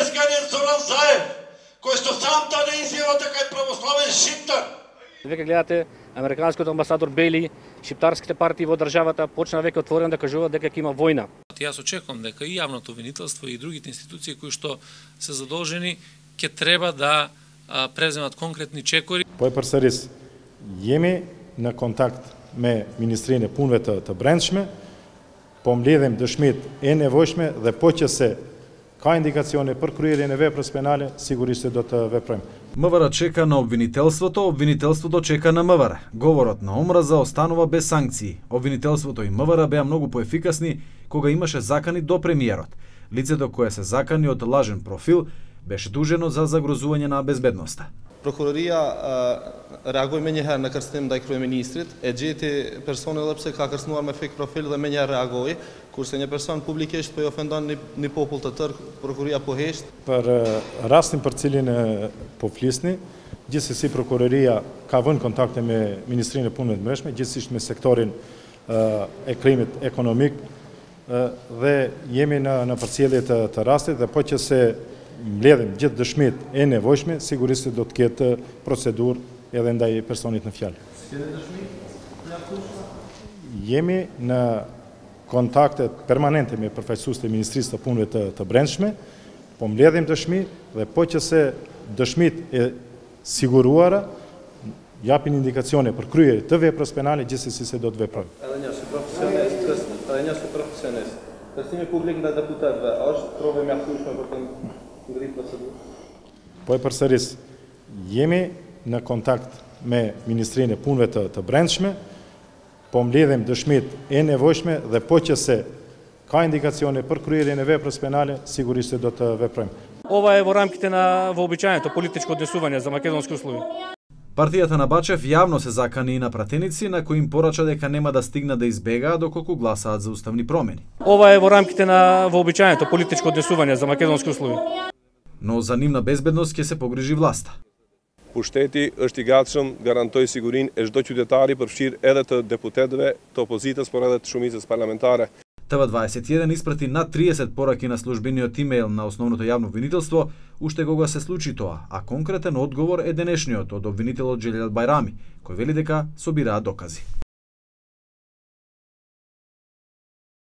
jezgarin Zoran Zaev, кој што сам даде изјава дека е православен шиптар. Веќе гледате американскиот амбасадор Бейли, шиптарските партии во државата почна веќе отворено да кажуваат дека ќе има војна. Јас очекувам дека и јавното обвинителство и другите институции кои што се задолжени ќе треба да преземат конкретни чекори. Përseris jemi në kontakt me Ministrinë e Punëve të Brendshme, po mbledhim dëshmitë e nevojshme dhe po që se ka indikacione për kryerjen e veprës penale, sigurisht do të veprojmë. МВР чека на обвинителството, обвинителството чека на МВР. Говорот на омраза останува без санкции. Обвинителството и МВР беа многу поефикасни кога имаше закани до премиерот. Лицето кое се закани од лажен профил беше дужено за загрозување на безбедноста. Prokuroria reagoi me njëherë në kërcënim ndaj kryeministrit, e gjeti personin edhe pse ka kërcënuar me fake profil dhe me njëherë reagoi, kurse një person publikisht po i ofendon një popull të tërë, prokuroria po hesht. Për rastin për cilin po flisni, gjithsesi prokuroria ka vënë kontakte me Ministrinë e Punëve të Brendshme, gjithsesi me sektorin e krimit ekonomik dhe jemi në përcjellje të rastit dhe po që se mbledhim gjithë dëshmitë e nevojshme, sigurisht do të ketë procedurë edhe ndaj personit në fjalë. Jemi në kontakte permanente me përfaqësuesit e Ministrisë të Punëve të Brendshme, po mbledhim dëshmi dhe po që se dëshmitë e siguruara japin indikacione për kryerje të veprës penale, gjithsesi se do të veprojmë. Edhe një profesionist. Kërcënimi publik ndaj deputetëve është provë mjaftueshme për të ngritur procedurën. Po përsëris jemi në kontakt me Ministrinë e Punëve të Brendshme, po mbledhim dëshmitë e nevojshme dhe po që se ka indikacione për kryerjen e veprës penale, sigurisht do të veprojmë. Ова е во рамките на вообичаеното политичко однесување за македонски услови. Партијата на Бачев јавно се закани и на пратеници на кои им порача дека нема да стигнат да избегаат доколку гласаат за уставни промени. Ова е во рамките на вообичаеното политичко однесување за македонски услови. Но за нивна безбедност ќе се погрижи власта. Pushteti është I gatshëm garantoj sigurinë e çdo qytetari, përfshirë edhe të deputetëve, të opozitës, por edhe të shumicës parlamentare. ТВ21 испрати над 30 пораки на службениот имејл на основното јавно обвинителство, уште кога се случи тоа, а конкретен одговор е денешниот од обвинителот Джелел Бајрами, кој вели дека собираат докази.